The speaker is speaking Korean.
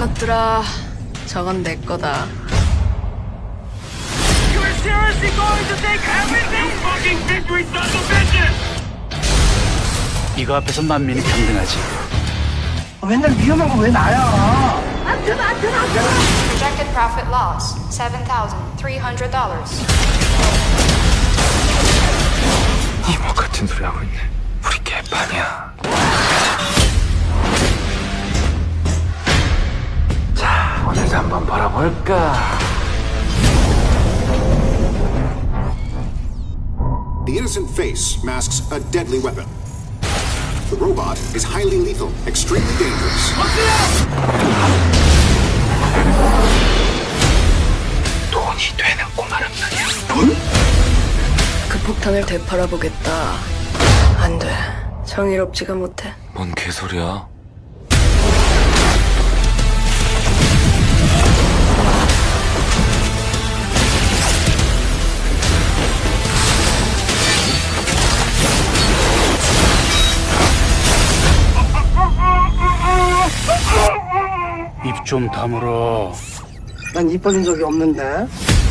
것들아, 저건 내 거다. You're seriously going to take everything? You fucking victory son of a bitch! 이거 앞에서 만민이 평등하지. 맨날 위험한 거 왜 나야? Projected profit loss $7,300. 이모 같은 소리 하고 있네. 우리 개판이야. 자, 오늘도 한번 벌어볼까? The innocent face masks a deadly weapon. The robot is highly lethal, extremely dangerous. 돈이 되는 꼬마란 말이야. 돈? 그 폭탄을 되팔아보겠다. 안 돼. 정의롭지가 못해. 뭔 개소리야? 입 좀 다물어. 난 입 벌린 적이 없는데.